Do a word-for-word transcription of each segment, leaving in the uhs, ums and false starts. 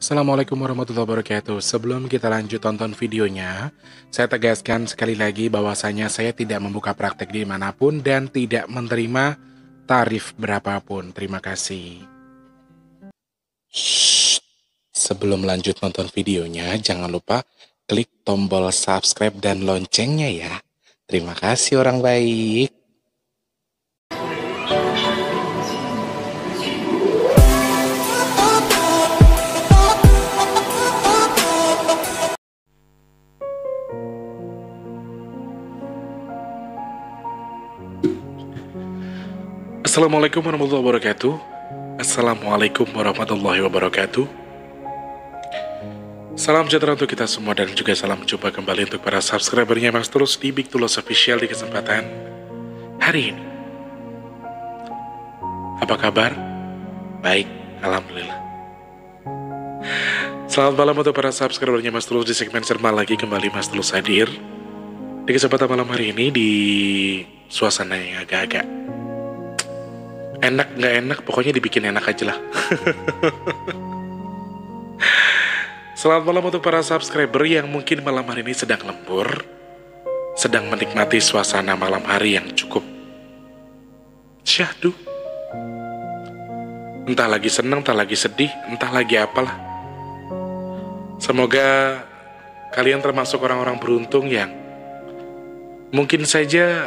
Assalamualaikum warahmatullahi wabarakatuh. Sebelum kita lanjut tonton videonya, saya tegaskan sekali lagi bahwasanya saya tidak membuka praktek dimanapun dan tidak menerima tarif berapapun. Terima kasih. Shh. Sebelum lanjut nonton videonya, jangan lupa klik tombol subscribe dan loncengnya ya. Terima kasih orang baik. Assalamualaikum warahmatullahi wabarakatuh. Assalamualaikum warahmatullahi wabarakatuh. Salam sejahtera untuk kita semua dan juga salam jumpa kembali untuk para subscribernya Mas Tulus di Big Tulus Official di kesempatan hari ini. Apa kabar? Baik, alhamdulillah. Selamat malam untuk para subscribernya Mas Tulus di segmen Serba lagi kembali Mas Tulus hadir di kesempatan malam hari ini di suasana yang agak-agak enak nggak enak, pokoknya dibikin enak aja lah. Selamat malam untuk para subscriber yang mungkin malam hari ini sedang lembur, sedang menikmati suasana malam hari yang cukup syahdu. Entah lagi senang, entah lagi sedih, entah lagi apalah. Semoga kalian termasuk orang-orang beruntung yang mungkin saja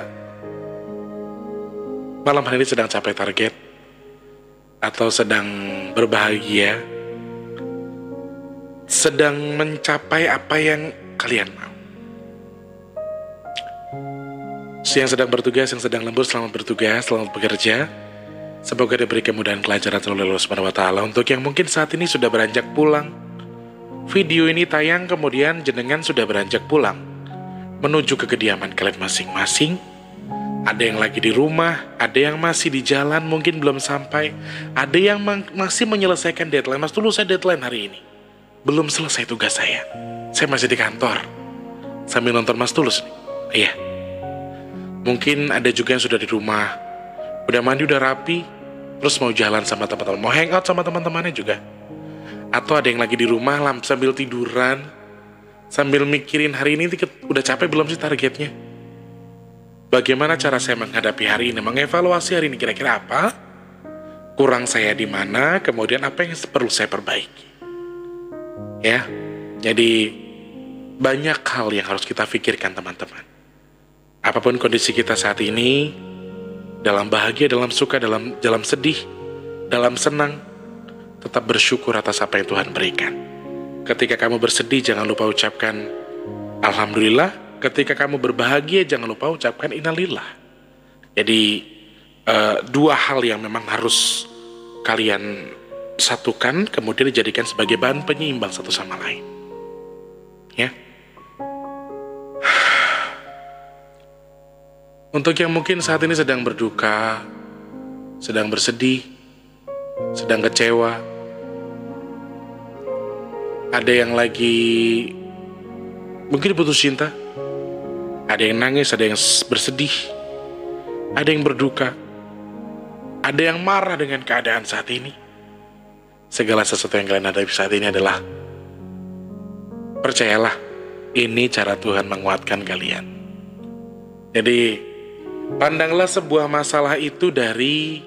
malam hari ini sedang capai target atau sedang berbahagia, sedang mencapai apa yang kalian mau. Yang sedang bertugas, yang sedang lembur, selamat bertugas, selamat bekerja. Semoga diberi kemudahan kelancaran oleh Allah Subhanahu wa Ta'ala. Untuk yang mungkin saat ini sudah beranjak pulang, video ini tayang kemudian jenengan sudah beranjak pulang menuju ke kediaman kalian masing-masing. Ada yang lagi di rumah, ada yang masih di jalan, mungkin belum sampai, ada yang masih menyelesaikan deadline. Mas Tulus, saya deadline hari ini, belum selesai tugas saya. Saya masih di kantor sambil nonton Mas Tulus nih. Iya. Mungkin ada juga yang sudah di rumah, udah mandi, udah rapi, terus mau jalan sama teman-teman, mau hangout sama teman-temannya juga. Atau ada yang lagi di rumah sambil tiduran, sambil mikirin hari ini udah capek belum sih targetnya. Bagaimana cara saya menghadapi hari ini, mengevaluasi hari ini, kira-kira apa kurang saya di mana, kemudian apa yang perlu saya perbaiki. Ya, jadi banyak hal yang harus kita pikirkan teman-teman. Apapun kondisi kita saat ini, dalam bahagia, dalam suka, dalam dalam sedih, dalam senang, tetap bersyukur atas apa yang Tuhan berikan. Ketika kamu bersedih, jangan lupa ucapkan Alhamdulillah. Ketika kamu berbahagia, jangan lupa ucapkan innalillah. Jadi uh, dua hal yang memang harus kalian satukan, kemudian dijadikan sebagai bahan penyeimbang satu sama lain. Ya. Untuk yang mungkin saat ini sedang berduka, sedang bersedih, sedang kecewa, ada yang lagi mungkin putus cinta, ada yang nangis, ada yang bersedih, ada yang berduka, ada yang marah dengan keadaan saat ini. Segala sesuatu yang kalian hadapi saat ini adalah, percayalah, ini cara Tuhan menguatkan kalian. Jadi pandanglah sebuah masalah itu dari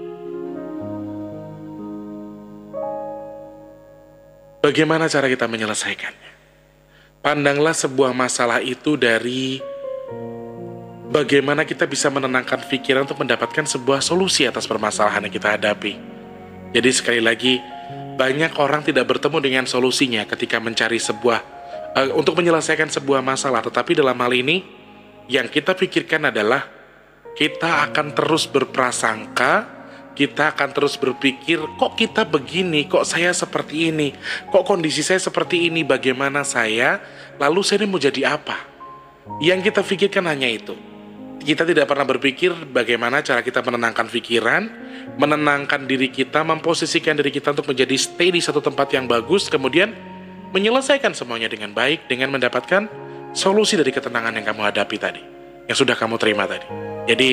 bagaimana cara kita menyelesaikannya. Pandanglah sebuah masalah itu dari bagaimana kita bisa menenangkan pikiran untuk mendapatkan sebuah solusi atas permasalahan yang kita hadapi. Jadi sekali lagi, banyak orang tidak bertemu dengan solusinya ketika mencari sebuah uh, untuk menyelesaikan sebuah masalah. Tetapi dalam hal ini, yang kita pikirkan adalah kita akan terus berprasangka, kita akan terus berpikir, kok kita begini, kok saya seperti ini, kok kondisi saya seperti ini, bagaimana saya, lalu saya ini mau jadi apa? Yang kita pikirkan hanya itu. Kita tidak pernah berpikir bagaimana cara kita menenangkan pikiran, menenangkan diri kita, memposisikan diri kita untuk menjadi stay di satu tempat yang bagus, kemudian menyelesaikan semuanya dengan baik, dengan mendapatkan solusi dari ketenangan yang kamu hadapi tadi, yang sudah kamu terima tadi. Jadi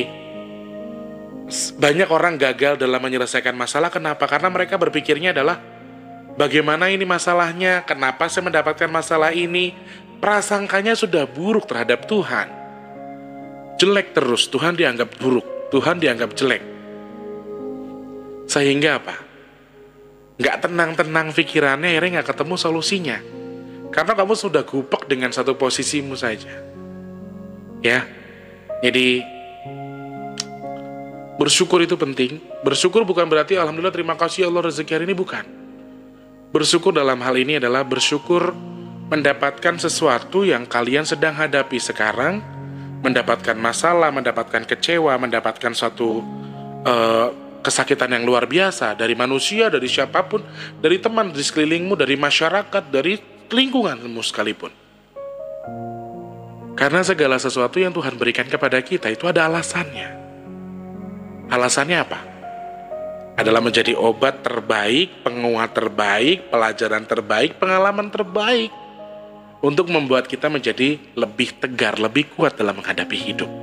banyak orang gagal dalam menyelesaikan masalah. Kenapa? Karena mereka berpikirnya adalah Bagaimana ini masalahnya? Kenapa saya mendapatkan masalah ini? Prasangkanya sudah buruk terhadap Tuhan. Jelek terus, Tuhan dianggap buruk, Tuhan dianggap jelek. Sehingga apa? Nggak tenang-tenang pikirannya, akhirnya nggak ketemu solusinya. Karena kamu sudah gupek dengan satu posisimu saja. Ya, jadi bersyukur itu penting. Bersyukur bukan berarti alhamdulillah terima kasih Allah rezeki hari ini, bukan. Bersyukur dalam hal ini adalah bersyukur mendapatkan sesuatu yang kalian sedang hadapi sekarang, mendapatkan masalah, mendapatkan kecewa, mendapatkan suatu uh, kesakitan yang luar biasa dari manusia, dari siapapun, dari teman di sekelilingmu, dari masyarakat, dari lingkunganmu sekalipun. Karena segala sesuatu yang Tuhan berikan kepada kita itu ada alasannya. Alasannya apa? Adalah menjadi obat terbaik, penguat terbaik, pelajaran terbaik, pengalaman terbaik untuk membuat kita menjadi lebih tegar, lebih kuat dalam menghadapi hidup.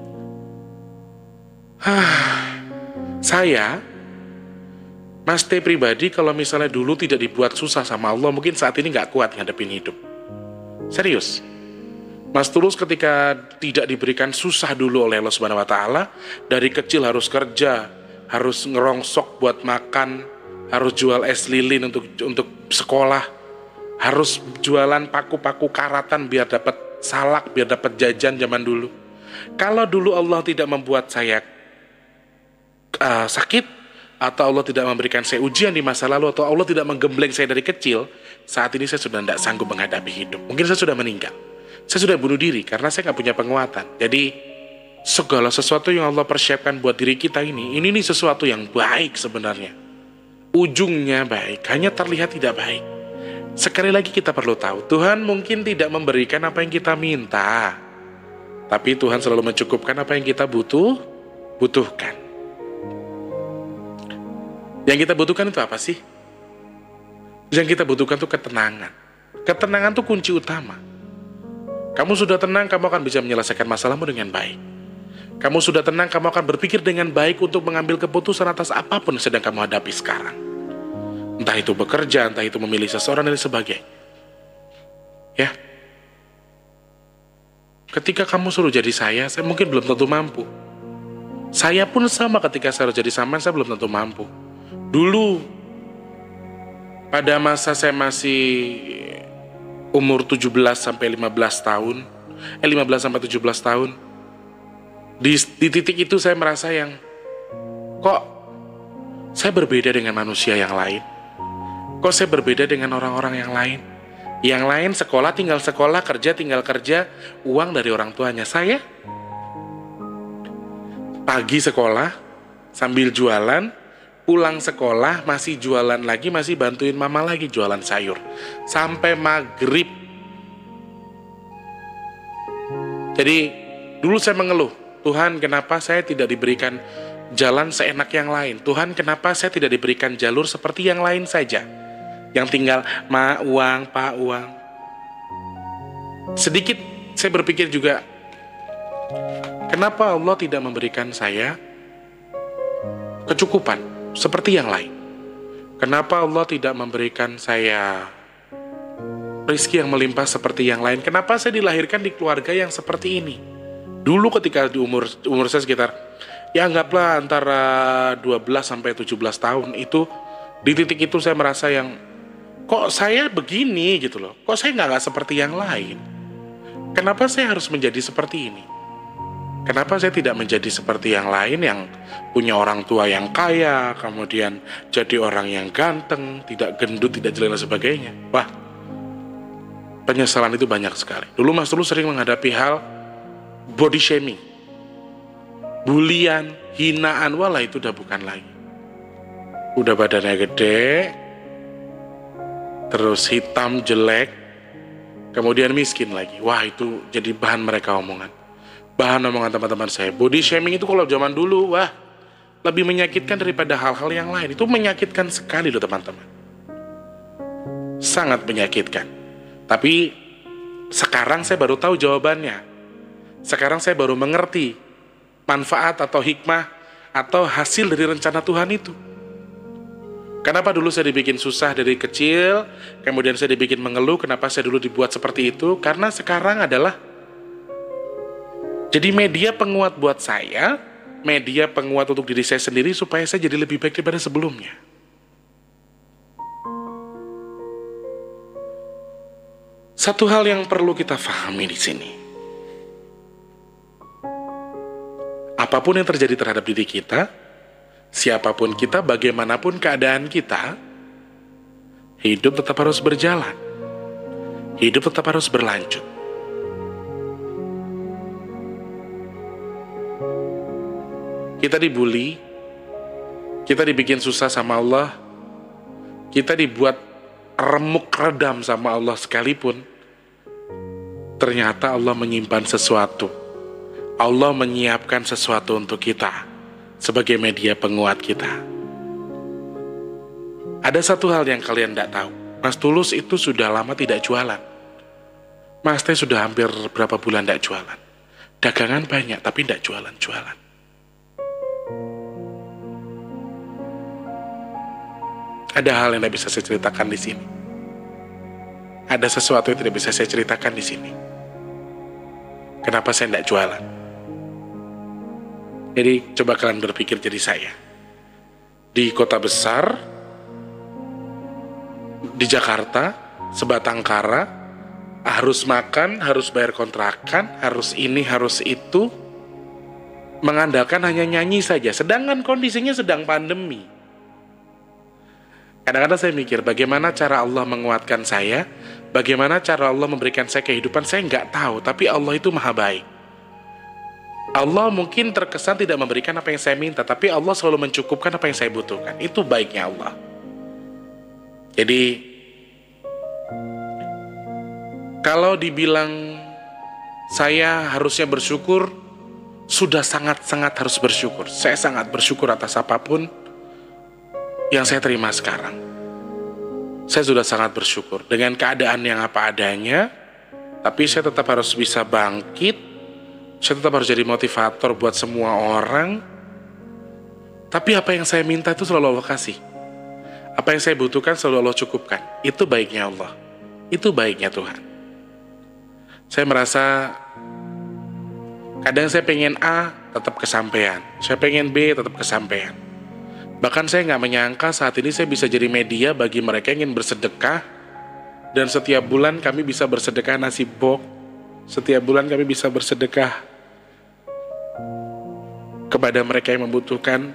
Saya, Mas T pribadi, kalau misalnya dulu tidak dibuat susah sama Allah, mungkin saat ini nggak kuat ngadepin hidup. Serius. Mas Tulus ketika tidak diberikan susah dulu oleh Allah Subhanahu Wa Taala, dari kecil harus kerja, harus ngerongsok buat makan, harus jual es lilin untuk untuk sekolah, harus jualan paku-paku karatan biar dapat salak, biar dapat jajan zaman dulu. Kalau dulu Allah tidak membuat saya uh, sakit, atau Allah tidak memberikan saya ujian di masa lalu, atau Allah tidak menggembleng saya dari kecil, saat ini saya sudah tidak sanggup menghadapi hidup. Mungkin saya sudah meninggal, saya sudah bunuh diri karena saya nggak punya penguatan. Jadi segala sesuatu yang Allah persiapkan buat diri kita ini, ini nih sesuatu yang baik sebenarnya. Ujungnya baik, hanya terlihat tidak baik. Sekali lagi kita perlu tahu, Tuhan mungkin tidak memberikan apa yang kita minta, tapi Tuhan selalu mencukupkan apa yang kita butuh, butuhkan. Yang kita butuhkan itu apa sih? Yang kita butuhkan itu ketenangan. Ketenangan itu kunci utama. Kamu sudah tenang, kamu akan bisa menyelesaikan masalahmu dengan baik. Kamu sudah tenang, kamu akan berpikir dengan baik untuk mengambil keputusan atas apapun yang sedang kamu hadapi sekarang. Entah itu bekerja, entah itu memilih seseorang dan sebagainya. Ya. Ketika kamu suruh jadi saya, saya mungkin belum tentu mampu. Saya pun sama, ketika saya harus jadi Saman, saya belum tentu mampu. Dulu, pada masa saya masih umur tujuh belas sampai lima belas tahun, eh lima belas sampai tujuh belas tahun, di, di titik itu saya merasa yang, kok saya berbeda dengan manusia yang lain? Kok saya berbeda dengan orang-orang yang lain? Yang lain sekolah tinggal sekolah, kerja tinggal kerja, uang dari orang tuanya. Saya pagi sekolah, sambil jualan, pulang sekolah, masih jualan lagi, masih bantuin mama lagi jualan sayur. Sampai maghrib. Jadi, dulu saya mengeluh, Tuhan kenapa saya tidak diberikan jalan seenak yang lain? Tuhan kenapa saya tidak diberikan jalur seperti yang lain saja? Yang tinggal, ma, uang, pa, uang. Sedikit saya berpikir juga, kenapa Allah tidak memberikan saya kecukupan seperti yang lain? Kenapa Allah tidak memberikan saya rezeki yang melimpah seperti yang lain? Kenapa saya dilahirkan di keluarga yang seperti ini? Dulu ketika di umur umur saya sekitar, ya anggaplah antara dua belas sampai tujuh belas tahun, itu di titik itu saya merasa yang, kok saya begini gitu loh, kok saya nggak nggak seperti yang lain? Kenapa saya harus menjadi seperti ini? Kenapa saya tidak menjadi seperti yang lain yang punya orang tua yang kaya, kemudian jadi orang yang ganteng, tidak gendut, tidak jelek dan sebagainya? Wah, penyesalan itu banyak sekali. Dulu Mas Tulus sering menghadapi hal body shaming, bulian, hinaan, walah itu udah bukan lagi. Udah badannya gede, terus hitam, jelek, kemudian miskin lagi. Wah, itu jadi bahan mereka omongan. Bahan omongan teman-teman saya. Body shaming itu kalau zaman dulu, wah, lebih menyakitkan daripada hal-hal yang lain. Itu menyakitkan sekali loh teman-teman. Sangat menyakitkan. Tapi sekarang saya baru tahu jawabannya. Sekarang saya baru mengerti manfaat atau hikmah atau hasil dari rencana Tuhan itu. Kenapa dulu saya dibikin susah dari kecil, kemudian saya dibikin mengeluh, kenapa saya dulu dibuat seperti itu? Karena sekarang adalah jadi media penguat buat saya, media penguat untuk diri saya sendiri supaya saya jadi lebih baik daripada sebelumnya. Satu hal yang perlu kita pahami di sini. Apapun yang terjadi terhadap diri kita, siapapun kita, bagaimanapun keadaan kita, hidup tetap harus berjalan. Hidup tetap harus berlanjut. Kita dibully, kita dibikin susah sama Allah, kita dibuat remuk redam sama Allah sekalipun, ternyata Allah menyimpan sesuatu. Allah menyiapkan sesuatu untuk kita sebagai media penguat kita. Ada satu hal yang kalian tidak tahu. Mas Tulus itu sudah lama tidak jualan. Mas Teh sudah hampir berapa bulan tidak jualan. Dagangan banyak tapi tidak jualan-jualan. Ada hal yang tidak bisa saya ceritakan di sini. Ada sesuatu yang tidak bisa saya ceritakan di sini. Kenapa saya tidak jualan? Jadi coba kalian berpikir jadi saya. Di kota besar, di Jakarta, sebatang kara, harus makan, harus bayar kontrakan, harus ini, harus itu, mengandalkan hanya nyanyi saja, sedangkan kondisinya sedang pandemi. Kadang-kadang saya mikir, bagaimana cara Allah menguatkan saya, bagaimana cara Allah memberikan saya kehidupan, saya nggak tahu, tapi Allah itu maha baik. Allah mungkin terkesan tidak memberikan apa yang saya minta, tapi Allah selalu mencukupkan apa yang saya butuhkan. Itu baiknya Allah. Jadi, kalau dibilang saya harusnya bersyukur, sudah sangat-sangat harus bersyukur. Saya sangat bersyukur atas apapun yang saya terima sekarang. Saya sudah sangat bersyukur dengan keadaan yang apa adanya, tapi saya tetap harus bisa bangkit. Saya tetap harus jadi motivator buat semua orang. Tapi apa yang saya minta itu selalu Allah kasih. Apa yang saya butuhkan selalu Allah cukupkan. Itu baiknya Allah. Itu baiknya Tuhan. Saya merasa kadang saya pengen A, tetap kesampaian. Saya pengen B, tetap kesampaian. Bahkan saya nggak menyangka saat ini saya bisa jadi media bagi mereka yang ingin bersedekah. Dan setiap bulan kami bisa bersedekah nasi box. Setiap bulan kami bisa bersedekah kepada mereka yang membutuhkan.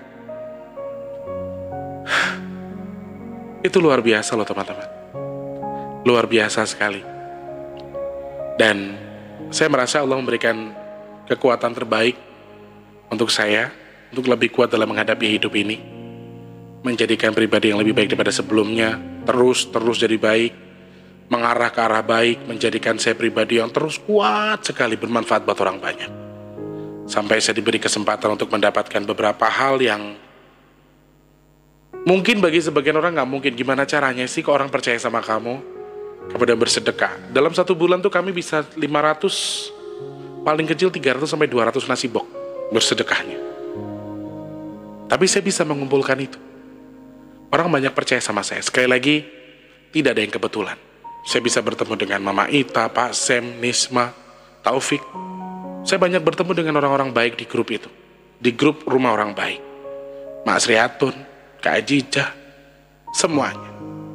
Itu luar biasa loh teman-teman. Luar biasa sekali. Dan saya merasa Allah memberikan kekuatan terbaik untuk saya, untuk lebih kuat dalam menghadapi hidup ini, menjadikan pribadi yang lebih baik daripada sebelumnya, terus-terus jadi baik, mengarah ke arah baik, menjadikan saya pribadi yang terus kuat sekali, bermanfaat buat orang banyak. Sampai saya diberi kesempatan untuk mendapatkan beberapa hal yang mungkin bagi sebagian orang gak mungkin. Gimana caranya sih kok orang percaya sama kamu, kemudian bersedekah. Dalam satu bulan tuh kami bisa lima ratus, paling kecil tiga ratus sampai dua ratus nasi box bersedekahnya. Tapi saya bisa mengumpulkan itu. Orang banyak percaya sama saya. Sekali lagi, tidak ada yang kebetulan. Saya bisa bertemu dengan Mama Ita, Pak Sem, Nisma, Taufik. Saya banyak bertemu dengan orang-orang baik di grup itu. Di grup Rumah Orang Baik. Mak Sriatun, Kak Ajijah, semuanya.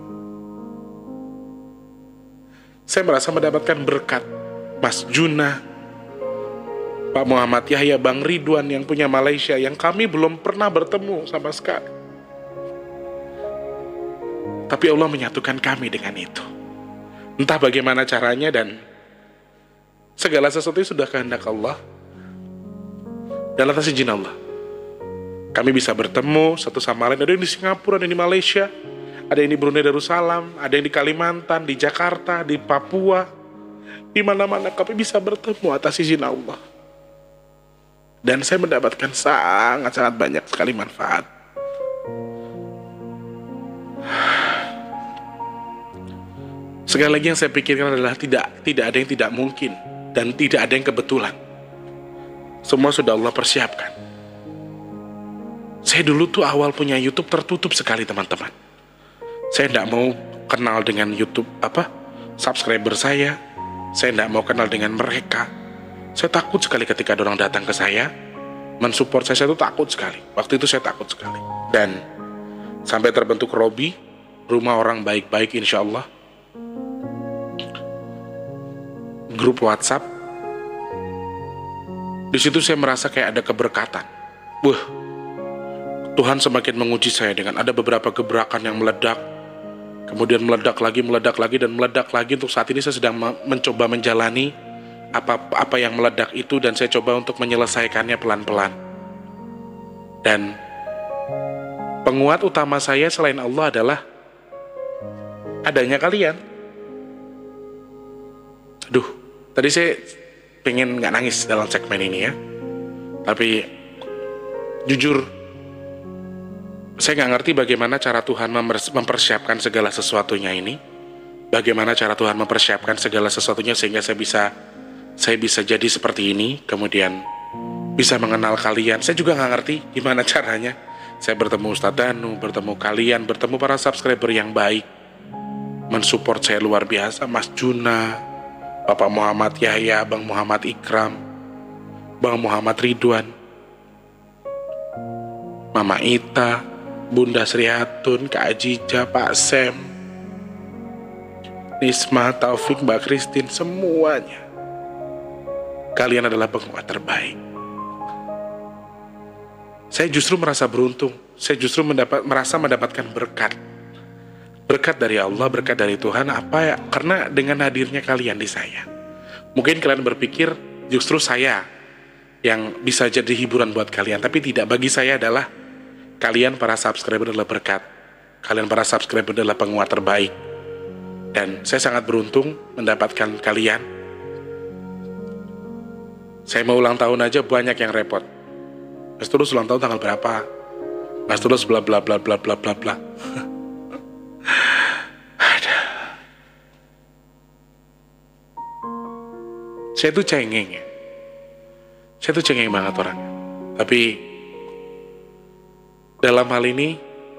Saya merasa mendapatkan berkat Mas Juna, Pak Muhammad Yahya, Bang Ridwan yang punya Malaysia, yang kami belum pernah bertemu sama sekali. Tapi Allah menyatukan kami dengan itu. Entah bagaimana caranya, dan segala sesuatu sudah kehendak Allah dan atas izin Allah. Kami bisa bertemu satu sama lain. Ada yang di Singapura, ada yang di Malaysia, ada yang di Brunei Darussalam, ada yang di Kalimantan, di Jakarta, di Papua. Di mana-mana kami bisa bertemu atas izin Allah. Dan saya mendapatkan sangat-sangat banyak sekali manfaat. Sekali lagi yang saya pikirkan adalah tidak tidak ada yang tidak mungkin dan tidak ada yang kebetulan. Semua sudah Allah persiapkan. Saya dulu tuh awal punya YouTube tertutup sekali teman-teman. Saya tidak mau kenal dengan YouTube apa subscriber saya. Saya tidak mau kenal dengan mereka. Saya takut sekali ketika ada orang datang ke saya mensupport saya, saya itu takut sekali. Waktu itu saya takut sekali. Dan sampai terbentuk Robi, rumah orang baik-baik insya Allah. Grup WhatsApp. Di situ saya merasa kayak ada keberkatan. Wah, Tuhan semakin menguji saya dengan ada beberapa gebrakan yang meledak, kemudian meledak lagi, meledak lagi, dan meledak lagi. Untuk saat ini saya sedang mencoba menjalani apa apa yang meledak itu, dan saya coba untuk menyelesaikannya pelan-pelan. Dan penguat utama saya selain Allah adalah adanya kalian. Aduh, tadi saya pengen nggak nangis dalam segmen ini ya, tapi jujur saya nggak ngerti bagaimana cara Tuhan mempersiapkan segala sesuatunya ini, bagaimana cara Tuhan mempersiapkan segala sesuatunya sehingga saya bisa saya bisa jadi seperti ini, kemudian bisa mengenal kalian. Saya juga nggak ngerti gimana caranya. Saya bertemu Ustadz Danu, bertemu kalian, bertemu para subscriber yang baik, mensupport saya luar biasa. Mas Juna, Bapak Muhammad Yahya, Bang Muhammad Ikram, Bang Muhammad Ridwan, Mama Ita, Bunda Sri Hatun, Kak Ajija, Pak Sem, Nisma, Taufik, Mbak Christine, semuanya. Kalian adalah penguat terbaik. Saya justru merasa beruntung. Saya justru mendapat, merasa mendapatkan berkat. Berkat dari Allah, berkat dari Tuhan. Apa ya? Karena dengan hadirnya kalian di saya. Mungkin kalian berpikir justru saya yang bisa jadi hiburan buat kalian. Tapi tidak, bagi saya adalah kalian para subscriber adalah berkat. Kalian para subscriber adalah penguat terbaik. Dan saya sangat beruntung mendapatkan kalian. Saya mau ulang tahun aja banyak yang repot. Mas Tulus ulang tahun tanggal berapa? Mas Tulus bla bla bla bla bla bla bla. Saya tuh cengeng ya. Saya tuh cengeng banget orangnya. Tapi dalam hal ini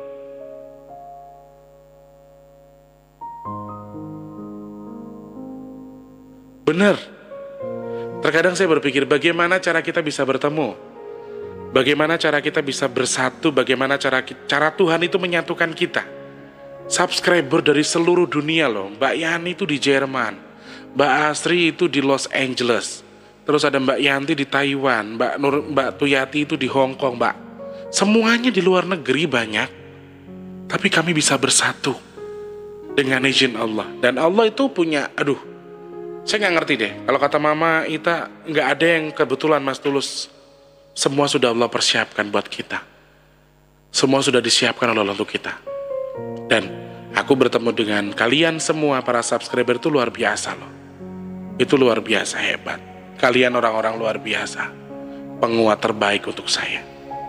benar. Terkadang saya berpikir bagaimana cara kita bisa bertemu, bagaimana cara kita bisa bersatu, bagaimana cara cara Tuhan itu menyatukan kita. Subscriber dari seluruh dunia loh. Mbak Yani itu di Jerman, Mbak Asri itu di Los Angeles, terus ada Mbak Yanti di Taiwan, Mbak Nur, Mbak Tuyati itu di Hong Kong, Mbak. Semuanya di luar negeri banyak, tapi kami bisa bersatu dengan izin Allah. Dan Allah itu punya, aduh, saya nggak ngerti deh. Kalau kata Mama Ita, nggak ada yang kebetulan Mas Tulus. Semua sudah Allah persiapkan buat kita. Semua sudah disiapkan oleh Allah untuk kita. Dan aku bertemu dengan kalian semua para subscriber itu luar biasa loh. Itu luar biasa hebat. Kalian orang-orang luar biasa. Penguat terbaik untuk saya.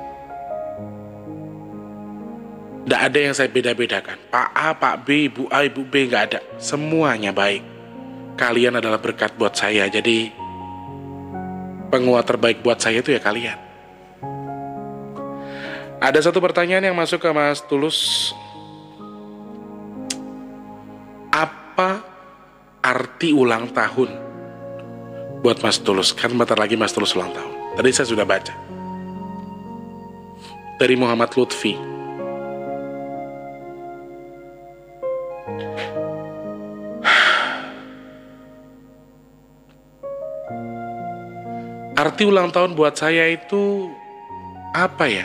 Nggak ada yang saya beda-bedakan. Pak A, Pak B, Ibu A, Ibu B, nggak ada. Semuanya baik. Kalian adalah berkat buat saya. Jadi penguat terbaik buat saya itu ya kalian. Ada satu pertanyaan yang masuk ke Mas Tulus. Apa arti ulang tahun buat Mas Tulus? Kan bentar lagi Mas Tulus ulang tahun. Tadi saya sudah baca. Dari Muhammad Lutfi. Arti ulang tahun buat saya itu apa ya?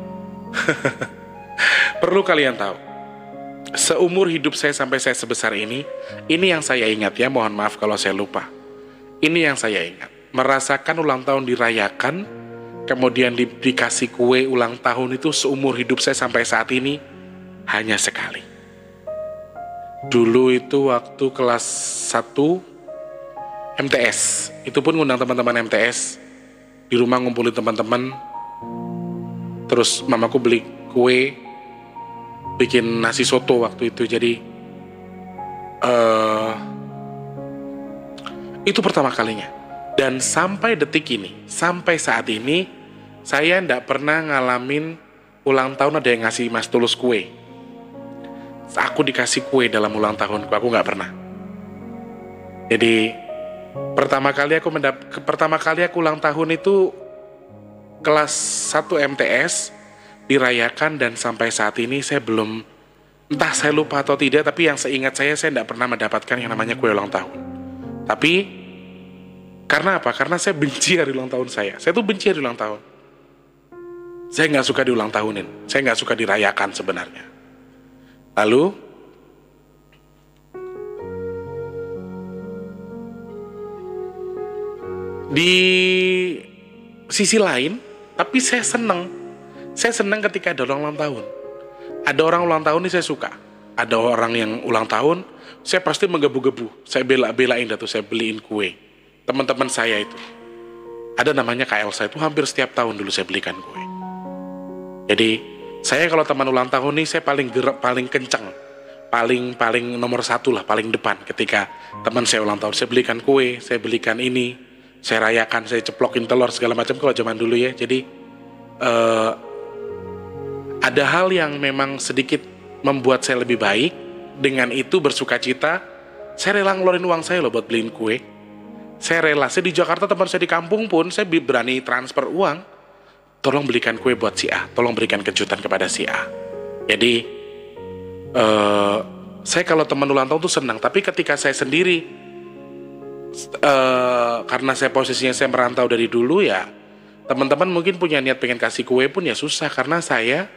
Perlu kalian tahu. Seumur hidup saya sampai saya sebesar ini, ini yang saya ingat ya, mohon maaf kalau saya lupa. Ini yang saya ingat. Merasakan ulang tahun dirayakan, kemudian di, dikasih kue ulang tahun itu seumur hidup saya sampai saat ini hanya sekali. Dulu itu waktu kelas satu M T S, itu pun ngundang teman-teman M T S, di rumah ngumpulin teman-teman, terus mamaku beli kue, bikin nasi soto waktu itu. Jadi uh, itu pertama kalinya. Dan sampai detik ini, sampai saat ini, saya ndak pernah ngalamin ulang tahun ada yang ngasih Mas Tulus kue. aku dikasih kue dalam ulang tahunku, aku nggak pernah. Jadi pertama kali aku mendap pertama kali aku ulang tahun itu kelas satu M T S dirayakan, dan sampai saat ini saya belum, entah saya lupa atau tidak, tapi yang seingat saya saya tidak pernah mendapatkan yang namanya kue ulang tahun. Tapi karena apa? Karena saya benci hari ulang tahun saya. Saya tuh benci hari ulang tahun. Saya nggak suka diulang tahunin. Saya nggak suka dirayakan sebenarnya. Lalu di sisi lain, tapi saya seneng. Saya seneng ketika ada orang ulang tahun. Ada orang ulang tahun ini saya suka. Ada orang yang ulang tahun, saya pasti menggebu-gebu. Saya bela-belain dah tuh, saya beliin kue. Teman-teman saya itu, ada namanya Kak Elsa, itu hampir setiap tahun dulu saya belikan kue. Jadi saya kalau teman ulang tahun nih, saya paling gerak, paling kencang, paling paling nomor satu lah, paling depan. Ketika teman saya ulang tahun, saya belikan kue, saya belikan ini, saya rayakan, saya ceplokin telur segala macam kalau zaman dulu ya. Jadi uh, ada hal yang memang sedikit membuat saya lebih baik. Dengan itu bersukacita, saya rela ngeluarin uang saya loh buat beliin kue. Saya rela, saya di Jakarta, teman saya di kampung pun saya berani transfer uang. Tolong belikan kue buat si A, tolong berikan kejutan kepada si A. Jadi uh, saya kalau teman ulang tahun tuh senang. Tapi ketika saya sendiri, uh, karena saya posisinya saya merantau dari dulu ya, teman-teman mungkin punya niat pengen kasih kue pun ya susah, karena saya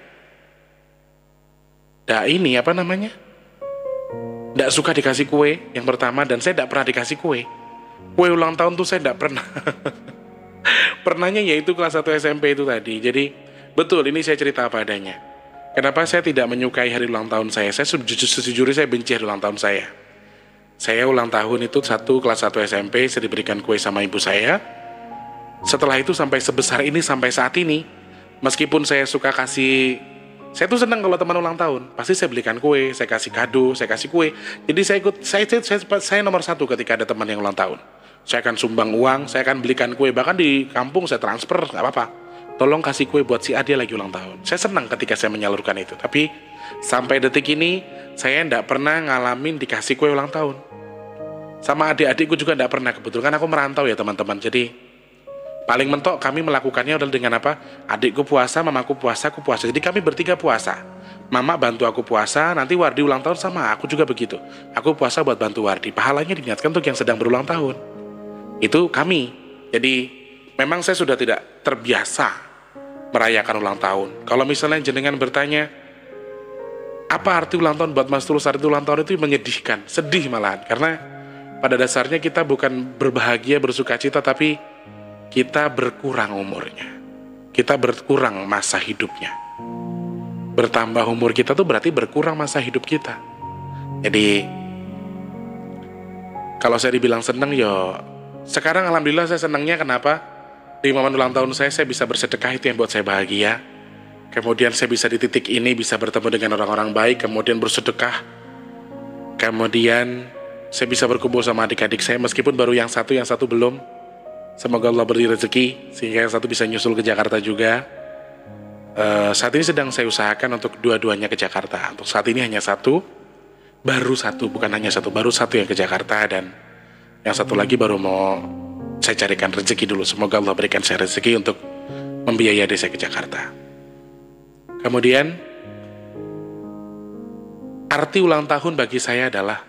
dah ini apa namanya, nggak suka dikasih kue yang pertama, dan saya nggak pernah dikasih kue. Kue ulang tahun tuh saya nggak pernah. Pernahnya yaitu kelas satu S M P itu tadi. Jadi betul, ini saya cerita apa adanya. Kenapa saya tidak menyukai hari ulang tahun saya? Saya sejujurnya saya benci hari ulang tahun saya. Saya ulang tahun itu satu kelas satu S M P, saya diberikan kue sama ibu saya. Setelah itu sampai sebesar ini, sampai saat ini, meskipun saya suka kasih, saya tuh senang kalau teman ulang tahun, pasti saya belikan kue, saya kasih kado, saya kasih kue. Jadi saya ikut, saya, saya, saya, saya nomor satu ketika ada teman yang ulang tahun. Saya akan sumbang uang, saya akan belikan kue, bahkan di kampung saya transfer, nggak apa-apa. Tolong kasih kue buat si A, dia lagi ulang tahun. Saya senang ketika saya menyalurkan itu. Tapi sampai detik ini saya nggak pernah ngalamin dikasih kue ulang tahun. Sama adik-adikku juga nggak pernah, kebetulan kan aku merantau ya teman-teman. Jadi paling mentok kami melakukannya adalah dengan apa? Adikku puasa, mamaku puasa, aku puasa. Jadi kami bertiga puasa. Mama bantu aku puasa, nanti Wardi ulang tahun sama aku juga begitu. Aku puasa buat bantu Wardi. Pahalanya diniatkan untuk yang sedang berulang tahun. Itu kami. Jadi memang saya sudah tidak terbiasa merayakan ulang tahun. Kalau misalnya jenengan bertanya, apa arti ulang tahun buat Mas Tulus? Arti ulang tahun itu menyedihkan, sedih malahan. Karena pada dasarnya kita bukan berbahagia, bersuka cita, tapi kita berkurang umurnya. Kita berkurang masa hidupnya. Bertambah umur kita tuh berarti berkurang masa hidup kita. Jadi kalau saya dibilang seneng, yo sekarang alhamdulillah saya senangnya kenapa? Di momen ulang tahun saya, saya bisa bersedekah, itu yang buat saya bahagia. Kemudian saya bisa di titik ini, bisa bertemu dengan orang-orang baik, kemudian bersedekah. Kemudian saya bisa berkumpul sama adik-adik saya, meskipun baru yang satu, yang satu belum. Semoga Allah beri rezeki, sehingga yang satu bisa nyusul ke Jakarta juga. uh, Saat ini sedang saya usahakan untuk dua-duanya ke Jakarta. Untuk saat ini hanya satu, baru satu, bukan hanya satu, baru satu yang ke Jakarta, dan yang satu lagi baru mau saya carikan rezeki dulu. Semoga Allah berikan saya rezeki untuk membiayai saya ke Jakarta. Kemudian arti ulang tahun bagi saya adalah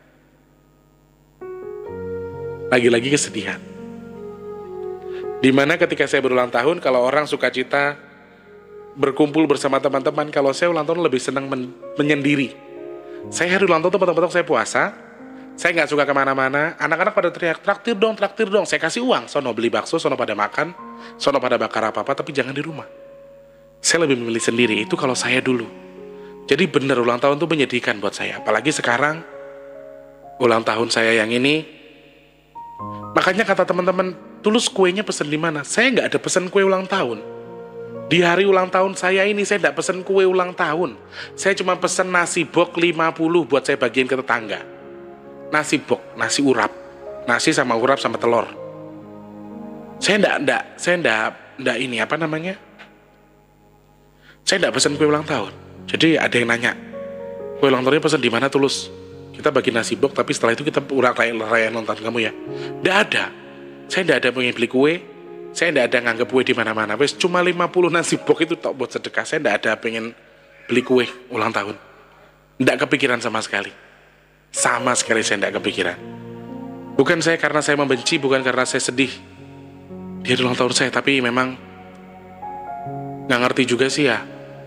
lagi-lagi kesedihan. Dimana ketika saya berulang tahun, kalau orang sukacita berkumpul bersama teman-teman, kalau saya ulang tahun lebih senang men- menyendiri. Saya hari ulang tahun teman-teman saya puasa, saya nggak suka kemana-mana. Anak-anak pada teriak, traktir dong, traktir dong. Saya kasih uang, sono beli bakso, sono pada makan, sono pada bakar apa-apa, tapi jangan di rumah. Saya lebih memilih sendiri, itu kalau saya dulu. Jadi bener ulang tahun itu menyedihkan buat saya. Apalagi sekarang, ulang tahun saya yang ini. Makanya kata teman-teman, Tulus kuenya pesen di mana? Saya nggak ada pesen kue ulang tahun. Di hari ulang tahun saya ini, saya nggak pesen kue ulang tahun. Saya cuma pesen nasi bok lima puluh buat saya bagiin ke tetangga. Nasi bok, nasi urap, nasi sama urap sama telur. Saya ndak, ndak, saya ndak, ndak ini apa namanya? Saya ndak pesan kue ulang tahun. Jadi ada yang nanya, kue ulang tahunnya pesan di mana Tulus? Kita bagi nasi box, tapi setelah itu kita rayain nonton kamu ya. Nggak ada. Saya nggak ada pengen beli kue. Saya nggak ada nganggep kue di mana-mana. Wes cuma lima puluh nasi box itu tak buat sedekah. Saya nggak ada pengen beli kue ulang tahun. Nggak kepikiran sama sekali. Sama sekali saya nggak kepikiran. Bukan saya karena saya membenci, bukan karena saya sedih di hari ulang tahun saya, tapi memang nggak ngerti juga sih ya.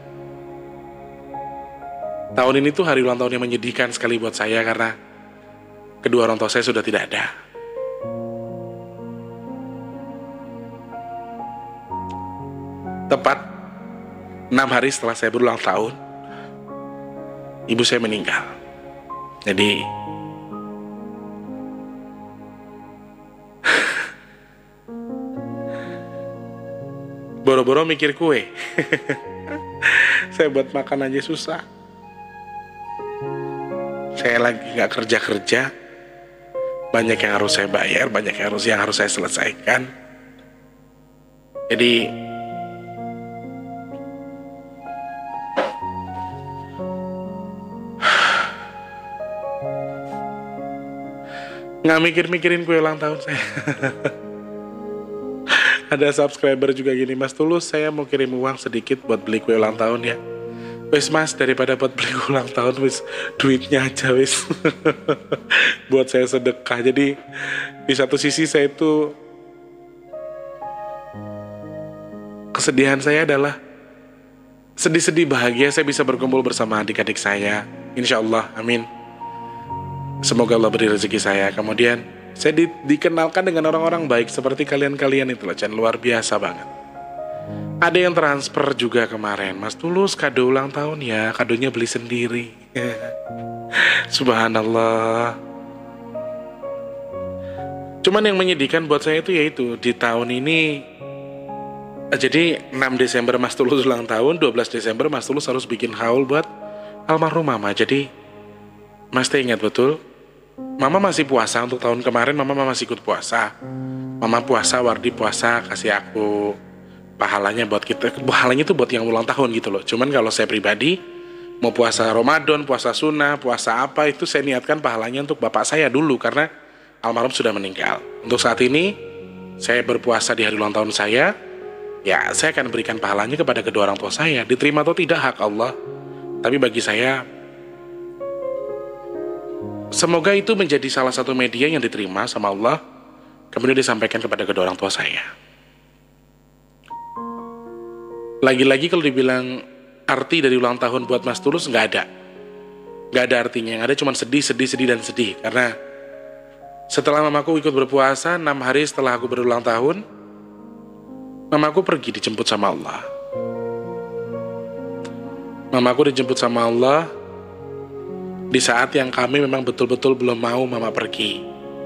Tahun ini tuh hari ulang tahun yang menyedihkan sekali buat saya karena kedua orang tua saya sudah tidak ada. Tepat enam hari setelah saya berulang tahun, ibu saya meninggal. Jadi boro-boro mikir kue. Saya buat makan aja susah. Saya lagi gak kerja-kerja, banyak yang harus saya bayar, banyak yang harus yang harus saya selesaikan. Jadi nggak mikir-mikirin kue ulang tahun saya. Ada subscriber juga gini, Mas Tulus, saya mau kirim uang sedikit buat beli kue ulang tahun ya. Wes mas, daripada buat beli ulang tahun, wes duitnya aja wes. Buat saya sedekah. Jadi di satu sisi saya itu, kesedihan saya adalah sedih-sedih bahagia saya bisa berkumpul bersama adik-adik saya. Insya Allah, amin. Semoga Allah beri rezeki saya. Kemudian saya di, dikenalkan dengan orang-orang baik seperti kalian-kalian itu loh, luar biasa banget. Ada yang transfer juga kemarin, Mas Tulus kado ulang tahun ya, kadonya beli sendiri. Subhanallah. Cuman yang menyedihkan buat saya itu yaitu di tahun ini, jadi enam Desember Mas Tulus ulang tahun, dua belas Desember Mas Tulus harus bikin haul buat almarhum mama. Jadi Mas teh ingat betul, mama masih puasa untuk tahun kemarin, mama masih ikut puasa. Mama puasa, Wardi puasa, kasih aku pahalanya buat kita, pahalanya itu buat yang ulang tahun gitu loh. Cuman kalau saya pribadi mau puasa Ramadan, puasa sunnah, puasa apa itu saya niatkan pahalanya untuk bapak saya dulu karena almarhum sudah meninggal. Untuk saat ini saya berpuasa di hari ulang tahun saya, ya saya akan berikan pahalanya kepada kedua orang tua saya. Diterima atau tidak hak Allah, tapi bagi saya semoga itu menjadi salah satu media yang diterima sama Allah, kemudian disampaikan kepada kedua orang tua saya. Lagi-lagi kalau dibilang arti dari ulang tahun buat Mas Tulus, nggak ada. Nggak ada artinya, yang ada cuma sedih, sedih, sedih, dan sedih. Karena setelah mamaku ikut berpuasa, enam hari setelah aku berulang tahun, mamaku pergi dijemput sama Allah. Mamaku dijemput sama Allah di saat yang kami memang betul-betul belum mau mama pergi.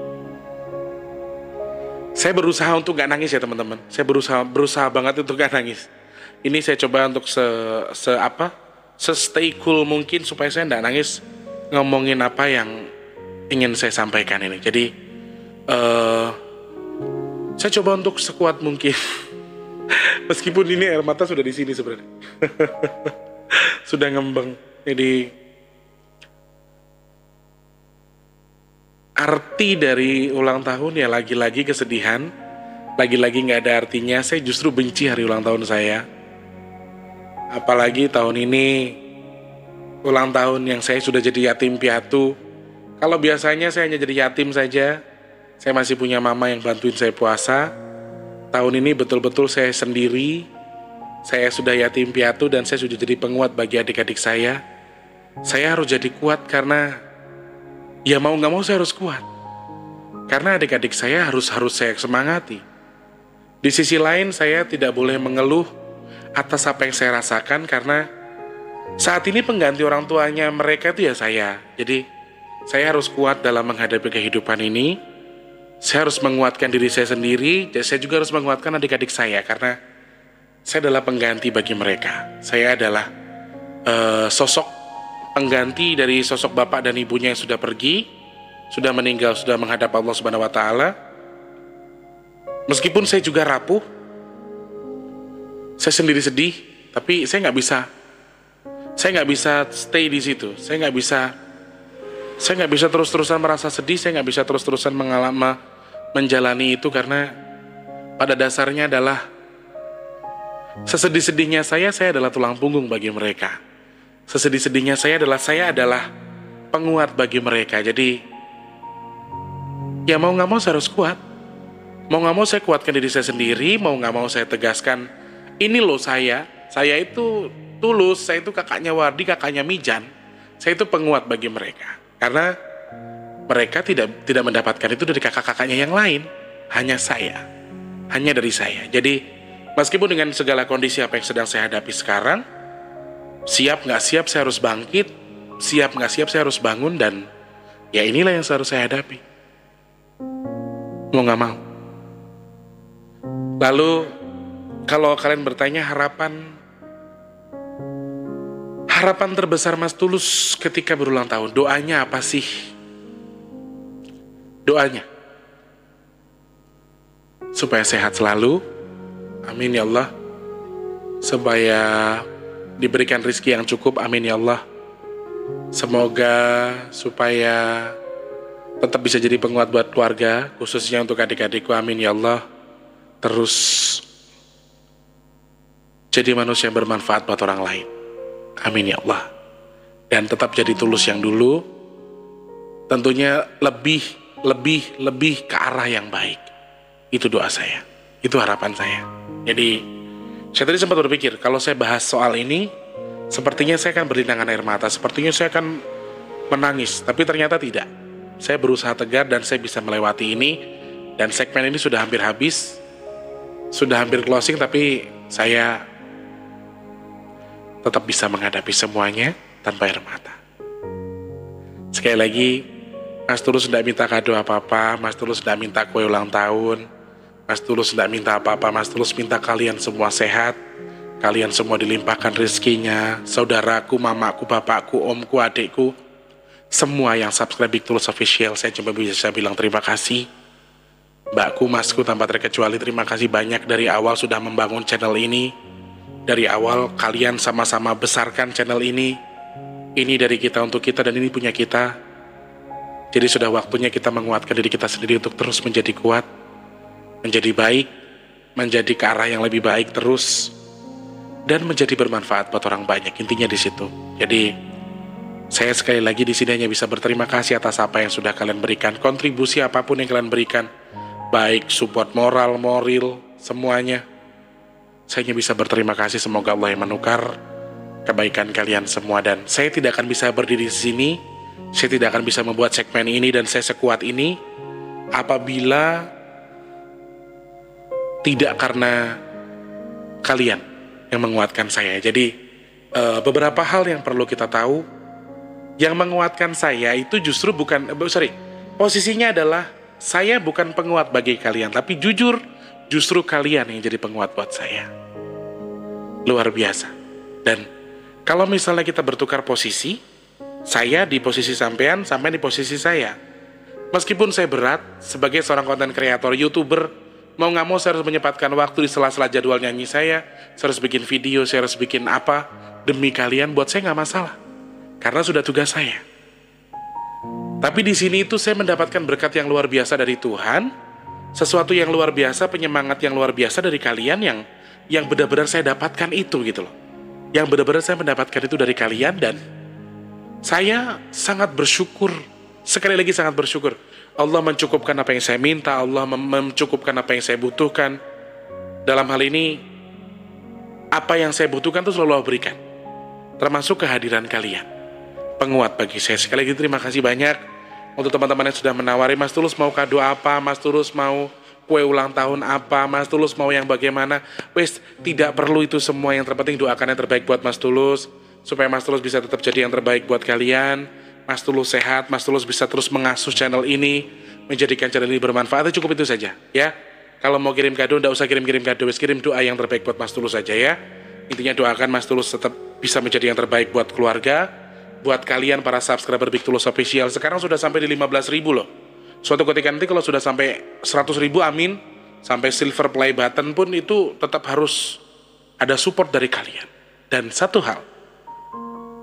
Saya berusaha untuk gak nangis ya teman-teman. Saya berusaha berusaha banget untuk gak nangis. Ini saya coba untuk se, se apa, se stay cool mungkin supaya saya gak nangis ngomongin apa yang ingin saya sampaikan ini. Jadi uh, saya coba untuk sekuat mungkin. Meskipun ini air mata sudah di sini sebenarnya. Sudah ngembang. Jadi arti dari ulang tahun ya lagi-lagi kesedihan, lagi-lagi nggak ada artinya. Saya justru benci hari ulang tahun saya. Apalagi tahun ini ulang tahun yang saya sudah jadi yatim piatu. Kalau biasanya saya hanya jadi yatim saja, saya masih punya mama yang bantuin saya puasa. Tahun ini betul-betul saya sendiri. Saya sudah yatim piatu dan saya sudah jadi penguat bagi adik-adik saya. Saya harus jadi kuat karena ya mau gak mau saya harus kuat. Karena adik-adik saya harus harus saya semangati. Di sisi lain saya tidak boleh mengeluh atas apa yang saya rasakan karena saat ini pengganti orang tuanya mereka itu ya saya. Jadi saya harus kuat dalam menghadapi kehidupan ini. Saya harus menguatkan diri saya sendiri. Dan saya juga harus menguatkan adik-adik saya karena saya adalah pengganti bagi mereka. Saya adalah uh, sosok pengganti dari sosok bapak dan ibunya yang sudah pergi, sudah meninggal, sudah menghadap Allah Subhanahu wa taala. Meskipun saya juga rapuh, saya sendiri sedih, tapi saya nggak bisa Saya nggak bisa stay di situ. Saya nggak bisa, saya nggak bisa terus-terusan merasa sedih. Saya nggak bisa terus-terusan mengalami menjalani itu karena pada dasarnya adalah sesedih-sedihnya saya, saya adalah tulang punggung bagi mereka. Sesedih-sedihnya saya adalah saya adalah penguat bagi mereka. Jadi ya mau nggak mau saya harus kuat. Mau nggak mau saya kuatkan diri saya sendiri. Mau nggak mau saya tegaskan, ini loh saya, saya itu tulus, saya itu kakaknya Wardi, kakaknya Mijan. Saya itu penguat bagi mereka. Karena mereka tidak tidak mendapatkan itu dari kakak-kakaknya yang lain. Hanya saya, hanya dari saya. Jadi meskipun dengan segala kondisi apa yang sedang saya hadapi sekarang, siap nggak siap saya harus bangkit, siap nggak siap saya harus bangun, dan ya inilah yang harus saya hadapi. Mau nggak mau. Lalu kalau kalian bertanya harapan harapan terbesar Mas Tulus ketika berulang tahun, doanya apa sih? Doanya supaya sehat selalu, amin ya Allah. Supaya diberikan rezeki yang cukup, amin ya Allah. Semoga supaya tetap bisa jadi penguat buat keluarga, khususnya untuk adik-adikku, amin ya Allah. Terus jadi manusia yang bermanfaat buat orang lain, amin ya Allah. Dan tetap jadi tulus yang dulu, tentunya lebih, lebih, lebih ke arah yang baik. Itu doa saya, itu harapan saya. Jadi saya tadi sempat berpikir, kalau saya bahas soal ini, sepertinya saya akan berlinangan air mata, sepertinya saya akan menangis, tapi ternyata tidak. Saya berusaha tegar dan saya bisa melewati ini, dan segmen ini sudah hampir habis, sudah hampir closing, tapi saya tetap bisa menghadapi semuanya tanpa air mata. Sekali lagi, Mas Tulus tidak minta kado apa-apa, Mas Tulus tidak minta kue ulang tahun, Mas Tulus tidak minta apa-apa, Mas Tulus minta kalian semua sehat, kalian semua dilimpahkan rezekinya, saudaraku, mamaku, bapakku, omku, adikku, semua yang subscribe Big Tulus Official, saya cuma bisa bilang terima kasih. Mbakku, masku, tanpa terkecuali terima kasih banyak dari awal sudah membangun channel ini. Dari awal kalian sama-sama besarkan channel ini. Ini dari kita untuk kita dan ini punya kita. Jadi sudah waktunya kita menguatkan diri kita sendiri untuk terus menjadi kuat, menjadi baik, menjadi ke arah yang lebih baik terus, dan menjadi bermanfaat buat orang banyak. Intinya di situ. Jadi saya sekali lagi di sini hanya bisa berterima kasih atas apa yang sudah kalian berikan, kontribusi apapun yang kalian berikan, baik support moral, moral, semuanya. Saya hanya bisa berterima kasih, semoga Allah yang menukar kebaikan kalian semua. Dan saya tidak akan bisa berdiri di sini, saya tidak akan bisa membuat segmen ini dan saya sekuat ini apabila tidak karena kalian yang menguatkan saya. Jadi uh, beberapa hal yang perlu kita tahu, yang menguatkan saya itu justru bukan, uh, sorry, posisinya adalah saya bukan penguat bagi kalian, tapi jujur, justru kalian yang jadi penguat buat saya. Luar biasa. Dan kalau misalnya kita bertukar posisi, saya di posisi sampean, sampean di posisi saya. Meskipun saya berat, sebagai seorang konten kreator, YouTuber, mau nggak mau saya harus menyempatkan waktu di sela-sela jadwal nyanyi saya, saya harus bikin video, saya harus bikin apa, demi kalian, buat saya nggak masalah. Karena sudah tugas saya. Tapi di sini itu saya mendapatkan berkat yang luar biasa dari Tuhan, sesuatu yang luar biasa, penyemangat yang luar biasa dari kalian yang yang benar-benar saya dapatkan itu gitu loh. Yang benar-benar saya mendapatkan itu dari kalian dan saya sangat bersyukur, sekali lagi sangat bersyukur. Allah mencukupkan apa yang saya minta, Allah mem- mencukupkan apa yang saya butuhkan. Dalam hal ini, apa yang saya butuhkan itu selalu Allah berikan, termasuk kehadiran kalian, penguat bagi saya. Sekali lagi terima kasih banyak untuk teman-teman yang sudah menawari. Mas Tulus mau kado apa, Mas Tulus mau kue ulang tahun apa, Mas Tulus mau yang bagaimana. Wes, tidak perlu itu semua, yang terpenting doakan yang terbaik buat Mas Tulus, supaya Mas Tulus bisa tetap jadi yang terbaik buat kalian. Mas Tulus sehat, Mas Tulus bisa terus mengasuh channel ini, menjadikan channel ini bermanfaat. Cukup itu saja ya. Kalau mau kirim kado, nggak usah kirim-kirim kado, wes kirim doa yang terbaik buat Mas Tulus saja ya. Intinya doakan Mas Tulus tetap bisa menjadi yang terbaik buat keluarga, buat kalian para subscriber Big Tulus Official. Sekarang sudah sampai di lima belas ribu loh. Suatu ketika nanti kalau sudah sampai seratus ribu, amin, sampai silver play button pun itu tetap harus ada support dari kalian. Dan satu hal,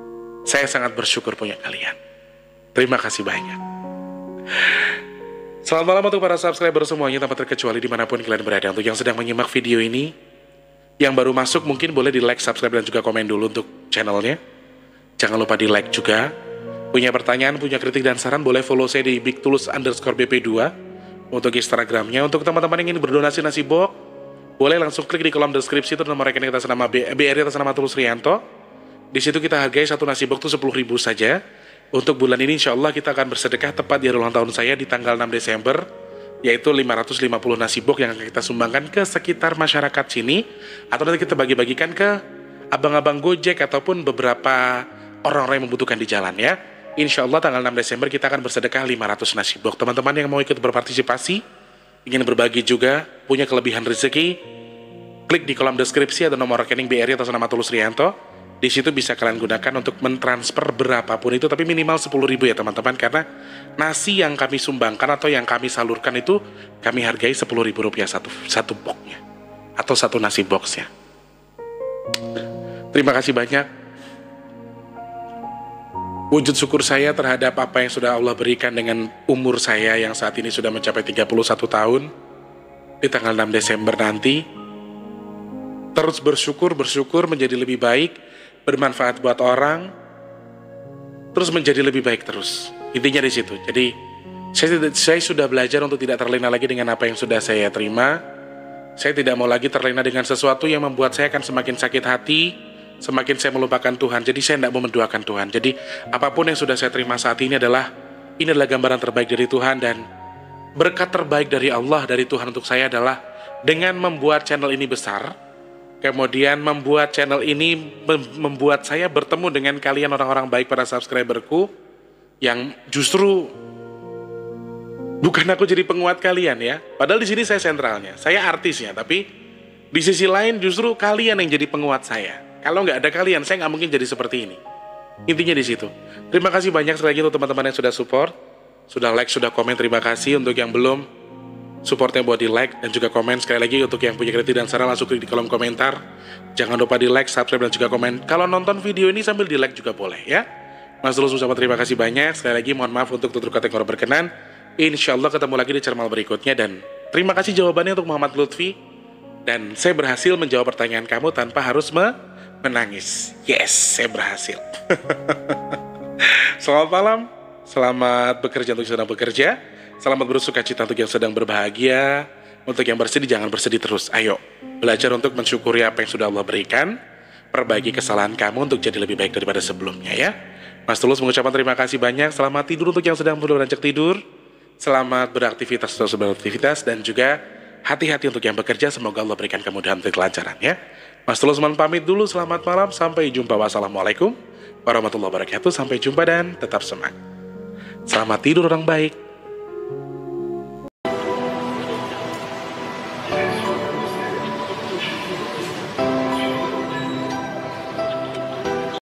Saya sangat bersyukur punya kalian. Terima kasih banyak. Selamat malam untuk para subscriber semuanya tanpa terkecuali dimanapun kalian berada. Untuk yang sedang menyimak video ini, yang baru masuk mungkin boleh di like, subscribe, dan juga komen dulu untuk channelnya. Jangan lupa di like juga. Punya pertanyaan, punya kritik dan saran, boleh follow saya di bigtulus underscore bp dua untuk Instagramnya. Untuk teman-teman yang ingin berdonasi nasi box, boleh langsung klik di kolom deskripsi, itu nomor rekening atas nama B R I atas nama Tulus Rianto. Di situ kita hargai satu nasi box itu sepuluh ribu saja. Untuk bulan ini insya Allah kita akan bersedekah tepat di hari ulang tahun saya di tanggal enam Desember, yaitu lima ratus lima puluh nasi box yang akan kita sumbangkan ke sekitar masyarakat sini, atau nanti kita bagi-bagikan ke abang-abang Gojek ataupun beberapa orang-orang yang membutuhkan di jalan ya. Insya Allah tanggal enam Desember kita akan bersedekah lima ratus nasi box. Teman-teman yang mau ikut berpartisipasi, ingin berbagi juga, punya kelebihan rezeki, klik di kolom deskripsi ada nomor rekening B R I atas nama Tulus Rianto. Di situ bisa kalian gunakan untuk mentransfer berapapun itu, tapi minimal sepuluh ribu ya teman-teman, karena nasi yang kami sumbangkan atau yang kami salurkan itu kami hargai sepuluh ribu rupiah satu, satu boxnya atau satu nasi boxnya. Terima kasih banyak. Wujud syukur saya terhadap apa yang sudah Allah berikan dengan umur saya yang saat ini sudah mencapai tiga puluh satu tahun di tanggal enam Desember nanti. Terus bersyukur, bersyukur menjadi lebih baik, bermanfaat buat orang, terus menjadi lebih baik terus. Intinya di situ. Jadi saya, saya sudah belajar untuk tidak terlena lagi dengan apa yang sudah saya terima. Saya tidak mau lagi terlena dengan sesuatu yang membuat saya akan semakin sakit hati, semakin saya melupakan Tuhan. Jadi saya tidak mau menduakan Tuhan. Jadi apapun yang sudah saya terima saat ini adalah, ini adalah gambaran terbaik dari Tuhan, dan berkat terbaik dari Allah, dari Tuhan untuk saya adalah dengan membuat channel ini besar, kemudian membuat channel ini membuat saya bertemu dengan kalian orang-orang baik, para subscriberku, yang justru bukan aku jadi penguat kalian ya. Padahal di sini saya sentralnya, saya artisnya, tapi di sisi lain justru kalian yang jadi penguat saya. Kalau nggak ada kalian, saya nggak mungkin jadi seperti ini. Intinya di situ. Terima kasih banyak sekali lagi untuk teman-teman yang sudah support, sudah like, sudah komen. Terima kasih. Untuk yang belum, supportnya buat di like dan juga komen. Sekali lagi untuk yang punya kritik dan saran, langsung klik di kolom komentar. Jangan lupa di like, subscribe, dan juga komen. Kalau nonton video ini sambil di like juga boleh ya. Mas Tulus ucapkan terima kasih banyak. Sekali lagi mohon maaf untuk tutur kata yang kurang berkenan. Insya Allah ketemu lagi di channel berikutnya. Dan terima kasih jawabannya untuk Muhammad Lutfi. Dan saya berhasil menjawab pertanyaan kamu tanpa harus me menangis. Yes, saya berhasil. Selamat malam, selamat bekerja untuk yang sedang bekerja, selamat bersuka cita untuk yang sedang berbahagia. Untuk yang bersedih, jangan bersedih terus. Ayo, belajar untuk mensyukuri apa yang sudah Allah berikan. Perbaiki kesalahan kamu untuk jadi lebih baik daripada sebelumnya ya. Mas Tulus mengucapkan terima kasih banyak. Selamat tidur untuk yang sedang beranjak tidur. Selamat beraktivitas untuk beraktivitas, dan juga hati-hati untuk yang bekerja. Semoga Allah berikan kemudahan untuk kelancaran ya. Mas Tulus mohon pamit dulu, selamat malam, sampai jumpa. Wassalamualaikum warahmatullahi wabarakatuh. Sampai jumpa dan tetap semangat. Selamat tidur orang baik.